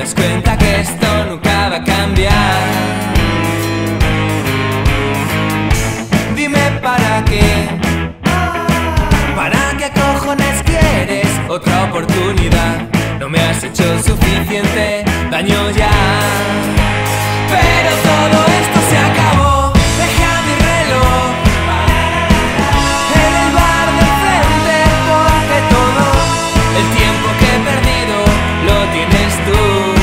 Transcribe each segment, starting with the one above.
das cuenta que esto nunca va a cambiar. Dime para qué cojones quieres otra oportunidad. No me has hecho suficiente daño ya. Pero todo esto se acabó. Deja mi reloj en el bar de frente, porque todo el tiempo que he perdido lo tienes tú.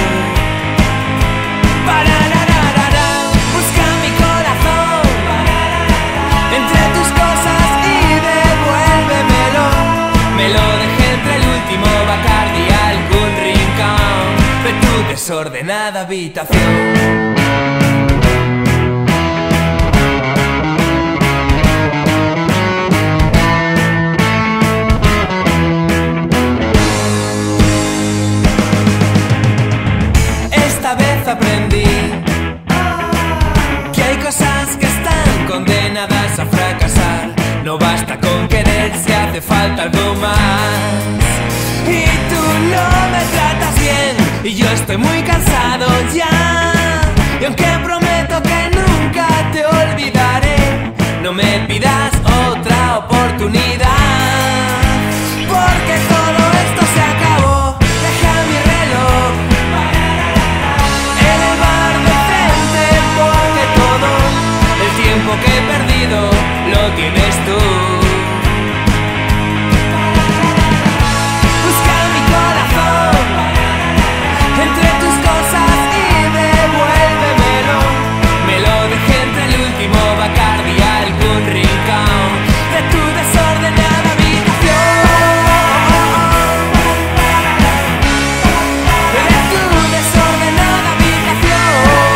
Busca mi corazón entre tus cosas y devuélvemelo. Me lo dejé entre el último Bacardi y algún rincón de tu desordenada habitación. Esta vez aprendí que hay cosas que están condenadas a fracasar. No basta con querer, si hace falta algo más. Y tú no me tratas bien y yo estoy muy cansado ya. Y aunque prometo que nunca te olvidaré, no me pidas otra oportunidad, porque todo esto se acabó. Deja mi reloj en el bar de frente, porque todo el tiempo que he perdido lo tienes tú. Busca mi corazón entre tus cosas y devuélvemelo. Me lo dejé entre el último Bacardi y algún rincón de tu desordenada habitación. De tu desordenada habitación.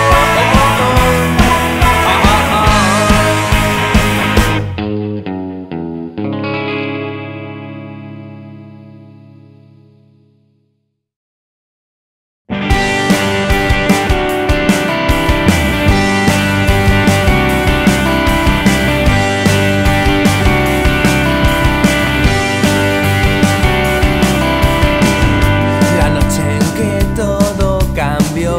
La noche en que todo cambió,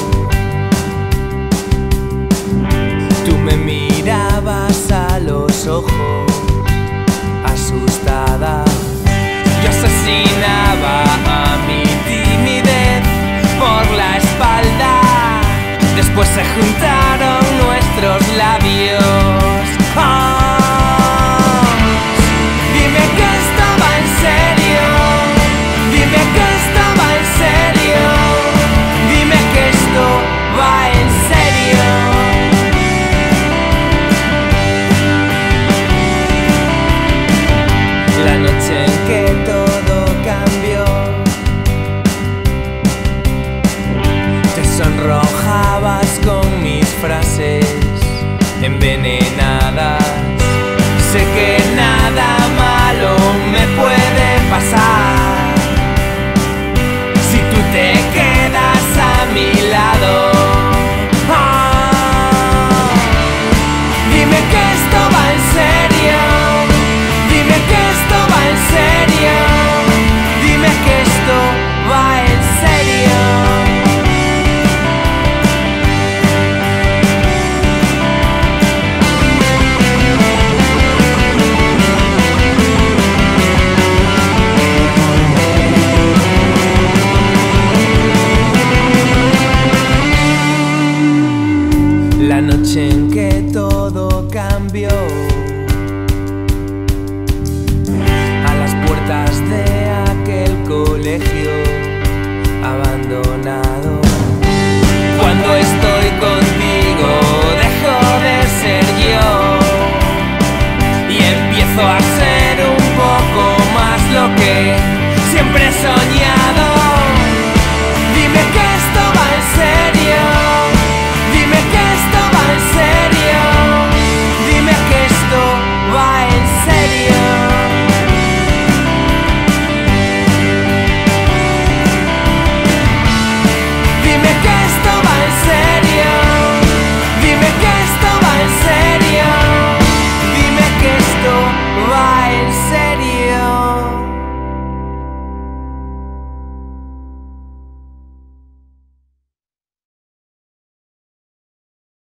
tú me mirabas a los ojos, asustada. Yo asesinaba a mi timidez por la espalda. Después se juntaron nuestros labios. Dime que estaba en serio. Dime que estaba en serio. Dime que esto va en serio. La noche en que todo cambió, te sonrojabas con mis frases envenenadas. Sé que nada malo me puede pasar si tú te quedas a mi lado. Dime que esto va en serio. Dime que esto va en serio. Dime que esto va en serio. La noche en que todo cambió, a las puertas de aquel colegio abandonado. Cuando estoy contigo dejo de ser yo y empiezo a ser un poco más lo que siempre soñé.